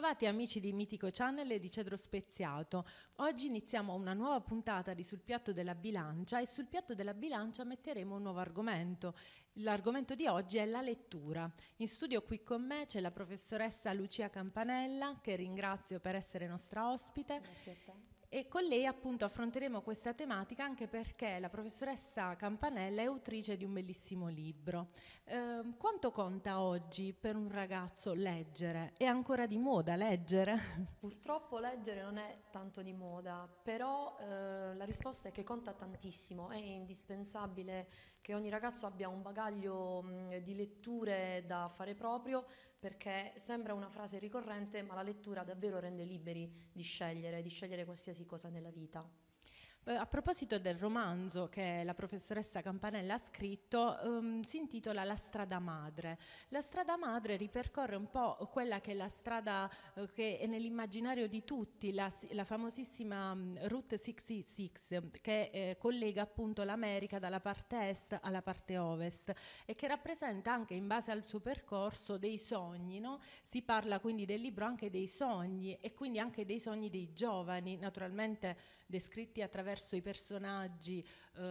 Bentrovati amici di Mitico Channel e di Cedro Speziato. Oggi iniziamo una nuova puntata di Sul piatto della bilancia e sul piatto della bilancia metteremo un nuovo argomento. L'argomento di oggi è la lettura. In studio qui con me c'è la professoressa Lucia Campanella, che ringrazio per essere nostra ospite. Grazie a te. E con lei appunto affronteremo questa tematica anche perché la professoressa Campanella è autrice di un bellissimo libro. Quanto conta oggi per un ragazzo leggere? È ancora di moda leggere? Purtroppo leggere non è tanto di moda, però la risposta è che conta tantissimo, è indispensabile che ogni ragazzo abbia un bagaglio di letture da fare proprio, perché sembra una frase ricorrente, ma la lettura davvero rende liberi di scegliere qualsiasi cosa nella vita. A proposito del romanzo che la professoressa Campanella ha scritto, si intitola La strada madre. La strada madre ripercorre un po' quella che è la strada che è nell'immaginario di tutti, la famosissima Route 66, che collega appunto l'America dalla parte est alla parte ovest e che rappresenta anche in base al suo percorso dei sogni, no? Si parla quindi del libro anche dei sogni e quindi anche dei sogni dei giovani, naturalmente descritti attraverso i personaggi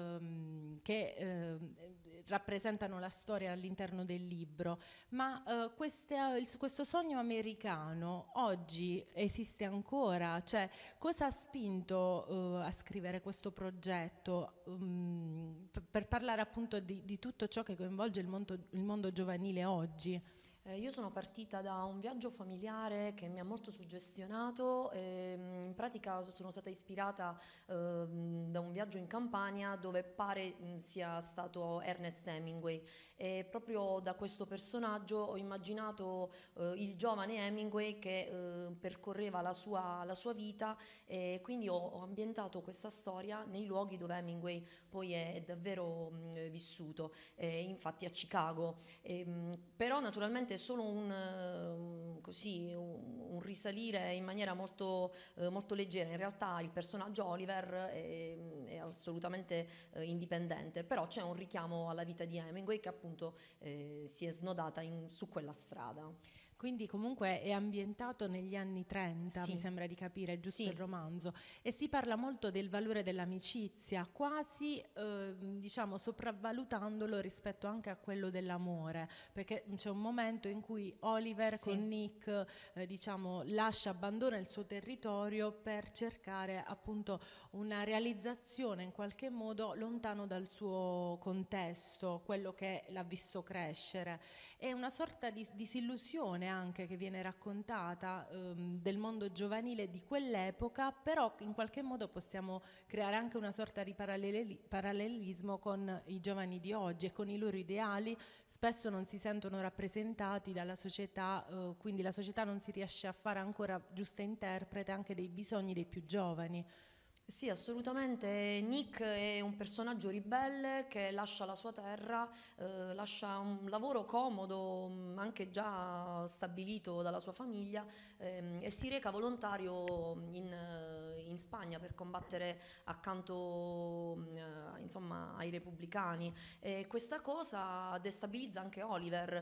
che rappresentano la storia all'interno del libro. Ma questo sogno americano oggi esiste ancora? Cioè, cosa ha spinto a scrivere questo progetto per parlare appunto di tutto ciò che coinvolge il mondo giovanile oggi? Io sono partita da un viaggio familiare che mi ha molto suggestionato, in pratica sono stata ispirata da un viaggio in Campania dove pare sia stato Ernest Hemingway, e proprio da questo personaggio ho immaginato il giovane Hemingway che percorreva la sua vita, e quindi ho ambientato questa storia nei luoghi dove Hemingway poi è davvero vissuto, infatti a Chicago. Però naturalmente è solo un risalire in maniera molto leggera. In realtà il personaggio Oliver è assolutamente indipendente, però c'è un richiamo alla vita di Hemingway che appunto si è snodata su quella strada. Quindi comunque è ambientato negli anni 30, mi Sì, sembra di capire, giusto il sì. romanzo, e si parla molto del valore dell'amicizia, quasi diciamo sopravvalutandolo rispetto anche a quello dell'amore, perché c'è un momento in cui Oliver Sì. con Nick diciamo abbandona il suo territorio per cercare appunto una realizzazione in qualche modo lontano dal suo contesto, quello che l'ha visto crescere. È una sorta di disillusione anche che viene raccontata del mondo giovanile di quell'epoca, però in qualche modo possiamo creare anche una sorta di parallelismo con i giovani di oggi e con i loro ideali. Spesso non si sentono rappresentati dalla società, quindi la società non si riesce a fare ancora giusta interprete anche dei bisogni dei più giovani. Sì, assolutamente. Nick è un personaggio ribelle che lascia la sua terra, lascia un lavoro comodo, anche già stabilito dalla sua famiglia, e si reca volontario in Spagna per combattere accanto, insomma, ai repubblicani. E questa cosa destabilizza anche Oliver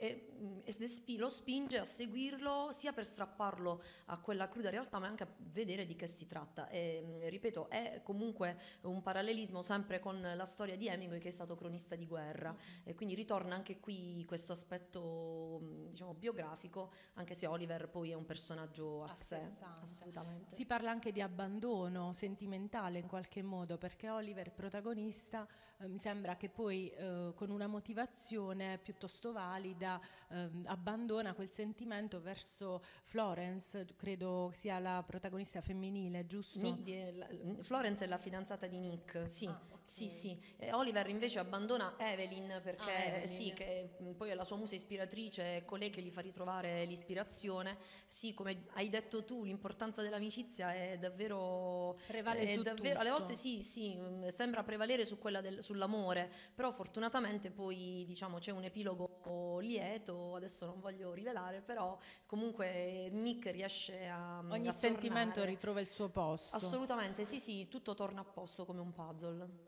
e lo spinge a seguirlo sia per strapparlo a quella cruda realtà, ma anche a vedere di che si tratta. E, ripeto, è comunque un parallelismo sempre con la storia di Hemingway, che è stato cronista di guerra, e quindi ritorna anche qui questo aspetto, diciamo, biografico, anche se Oliver poi è un personaggio a A sé sé, stante. assolutamente. Si parla anche di abbandono sentimentale in qualche modo, perché Oliver, protagonista, mi sembra che poi con una motivazione piuttosto valida abbandona quel sentimento verso Florence, credo sia la protagonista femminile, giusto? Florence è la fidanzata di Nick, sì, Ah, ok. sì, sì. E Oliver invece abbandona Evelyn Ah, perché sì, Evelyn. che poi è la sua musa ispiratrice, è colei che gli fa ritrovare l'ispirazione. Sì, come hai detto tu, l'importanza dell'amicizia Prevale su alle volte tutto. sì, sì, sembra prevalere sull'amore, però fortunatamente poi diciamo c'è un epilogo lieto, adesso non voglio rivelare, però comunque Nick riesce Ogni a sentimento tornare. ritrova il suo posto. Assolutamente, sì, sì, tutto torna a posto come un puzzle.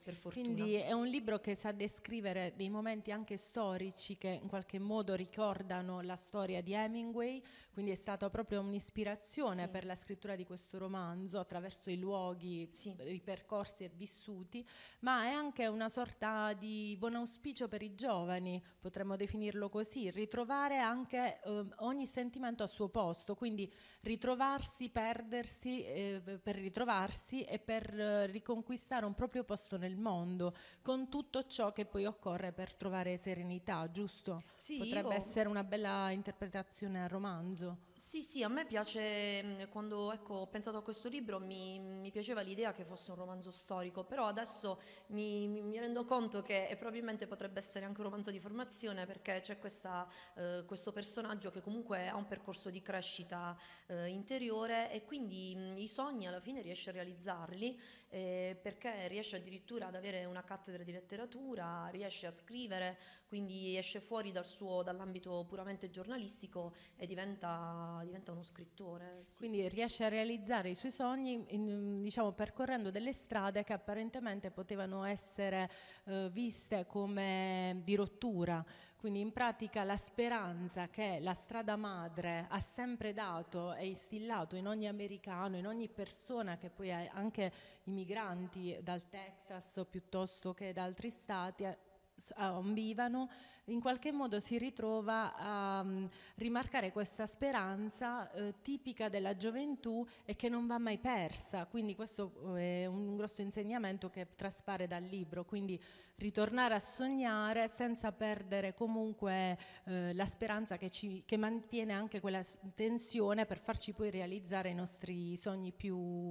per fortuna. Quindi è un libro che sa descrivere dei momenti anche storici che in qualche modo ricordano la storia di Hemingway, quindi è stata proprio un'ispirazione Sì. per la scrittura di questo romanzo attraverso i luoghi Sì. ripercorsi e vissuti, ma è anche una sorta di buon auspicio per i giovani, potremmo definirlo così, ritrovare anche ogni sentimento al suo posto, quindi ritrovarsi, perdersi per ritrovarsi e per riconquistare un proprio posto nel mondo, con tutto ciò che poi occorre per trovare serenità, giusto? Sì, Potrebbe essere una bella interpretazione al romanzo. Sì, a me piace, quando ecco, ho pensato a questo libro mi piaceva l'idea che fosse un romanzo storico, però adesso mi rendo conto che probabilmente potrebbe essere anche un romanzo di formazione, perché c'è questo personaggio che comunque ha un percorso di crescita interiore, e quindi i sogni alla fine riesce a realizzarli, perché riesce addirittura ad avere una cattedra di letteratura, riesce a scrivere, quindi esce fuori dall'ambito puramente giornalistico e diventa uno scrittore. Sì. Quindi riesce a realizzare i suoi sogni, diciamo, percorrendo delle strade che apparentemente potevano essere viste come di rottura. Quindi in pratica la speranza che la strada madre ha sempre dato e instillato in ogni americano, in ogni persona, che poi è anche i migranti dal Texas o piuttosto che da altri stati ambivano, in qualche modo si ritrova a rimarcare questa speranza tipica della gioventù e che non va mai persa. Quindi questo è un grosso insegnamento che traspare dal libro, quindi ritornare a sognare senza perdere comunque la speranza che mantiene anche quella tensione per farci poi realizzare i nostri sogni più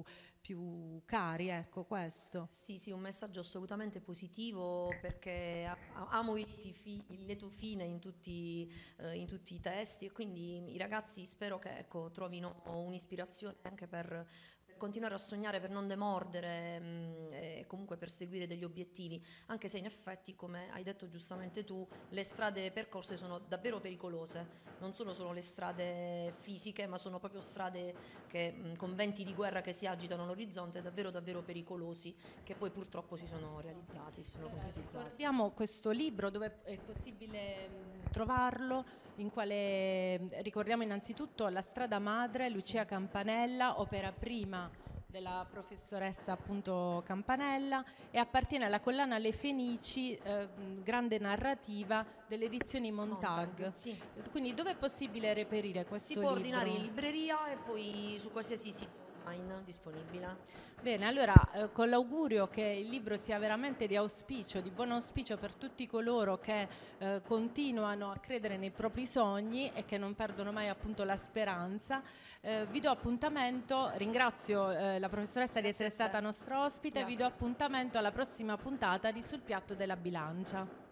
cari, ecco questo. Sì, un messaggio assolutamente positivo, perché amo il lieto fine in tutti i testi, e quindi i ragazzi spero che ecco, trovino un'ispirazione anche per continuare a sognare, per non demordere, e comunque perseguire degli obiettivi, anche se in effetti, come hai detto giustamente tu, le strade percorse sono davvero pericolose, non sono solo le strade fisiche, ma sono proprio strade con venti di guerra che si agitano all'orizzonte, davvero davvero pericolosi, che poi purtroppo si sono realizzati, si sono concretizzati. Ricordiamo questo libro, dove è possibile trovarlo, in quale ricordiamo innanzitutto La strada madre, Lucia Campanella, opera prima della professoressa appunto Campanella, e appartiene alla collana Le Fenici, grande narrativa delle edizioni Montag. Sì. Quindi dove è possibile reperire questo Si libro? può ordinare in libreria e poi su qualsiasi sito online disponibile. Bene, allora con l'augurio che il libro sia veramente di auspicio, di buon auspicio per tutti coloro che continuano a credere nei propri sogni e che non perdono mai appunto la speranza, vi do appuntamento, ringrazio la professoressa di essere stata nostra ospite, vi do appuntamento alla prossima puntata di Sul piatto della bilancia.